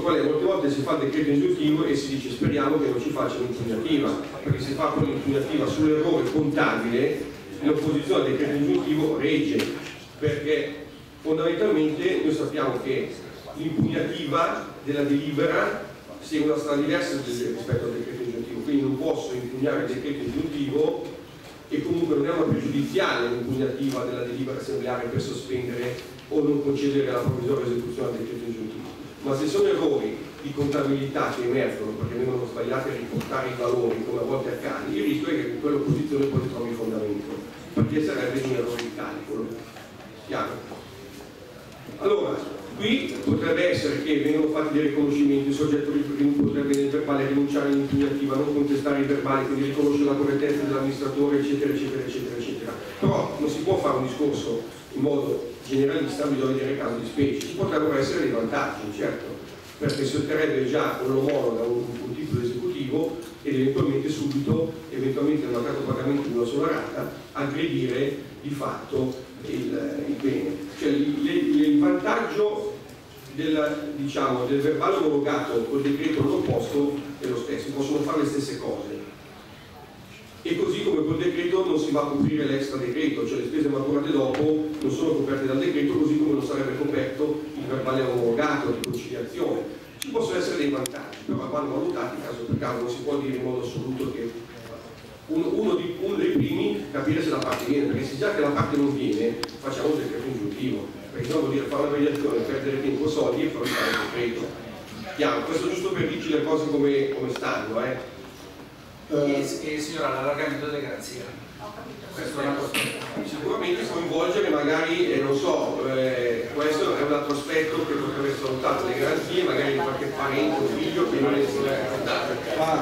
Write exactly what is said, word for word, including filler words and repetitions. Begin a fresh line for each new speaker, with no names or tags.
punto qual è? Molte volte si fa il decreto ingiuntivo e si dice speriamo che non ci faccia l'impugnativa, perché se fa poi l'impugnativa sull'errore contabile, l'opposizione al decreto ingiuntivo regge, perché fondamentalmente noi sappiamo che l'impugnativa della delibera segue una strada diversa rispetto al decreto ingiuntivo, quindi non posso impugnare il decreto ingiuntivo e comunque non è una pregiudiziale l'impugnativa della delibera assembleare per sospendere o non concedere la provvisoria esecuzione al decreto ingiuntivo. Ma se sono errori di contabilità che emergono perché vengono sbagliati a riportare i valori come a volte accade, il rischio è che quell'opposizione poi trovi fondamento, perché sarebbe un errore di calcolo. Chiaro? Allora, qui potrebbe essere che vengono fatti dei riconoscimenti, il soggetto potrebbe nel verbale rinunciare all'impugnativa, non contestare i verbali, quindi riconoscere la correttezza dell'amministratore, eccetera, eccetera, eccetera, eccetera. Però non si può fare un discorso in modo generalista, bisogna vedere caso di specie. Ci potrebbero essere dei vantaggi, certo, perché si otterrebbe già con l'omologa un, un titolo esecutivo ed eventualmente subito, eventualmente nel mancato pagamento di una sola rata, aggredire di fatto il, il bene. Cioè il, il, il vantaggio del, diciamo, del verbale omologato col decreto non opposto è lo stesso, possono fare le stesse cose. E così come col decreto non si va a coprire l'extra decreto, cioè le spese maturate dopo non sono coperte dal decreto, così come non sarebbe coperto il verbale omologato di conciliazione. Ci possono essere dei vantaggi, però vanno valutati caso per caso, non si può dire in modo assoluto che uno, uno, di, uno dei primi capire se la parte viene, perché se già che la parte non viene facciamo un decreto ingiuntivo, perché se no vuol dire fare una mediazione, perdere tempo e soldi e poi fare il decreto. Chiaro, questo giusto per dirci le cose come, come stanno, eh.
E, e signora, l'allargamento delle garanzie, questo è una cosa.
Sicuramente coinvolgere magari, eh, non so, eh, questo è un altro aspetto che potrebbe essere valutato, le garanzie magari di qualche parente o figlio che non è